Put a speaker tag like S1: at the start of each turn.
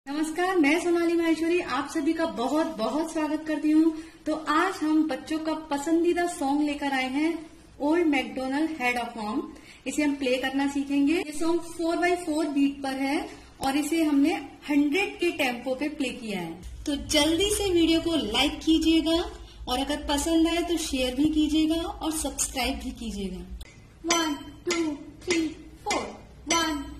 S1: नमस्कार, मैं सोनाली माहेश्वरी आप सभी का बहुत बहुत स्वागत करती हूँ। तो आज हम बच्चों का पसंदीदा सॉन्ग लेकर आए हैं, old McDonald had of home. इसे हम प्ले करना सीखेंगे। ये सॉन्ग 4x4 बीट पर है और इसे हमने 100 के टेम्पो पे प्ले किया है। तो जल्दी से वीडियो को लाइक कीजिएगा और अगर पसंद आए तो शेयर भी कीजिएगा और सब्सक्राइब भी कीजिएगा। 1 2 3 4 1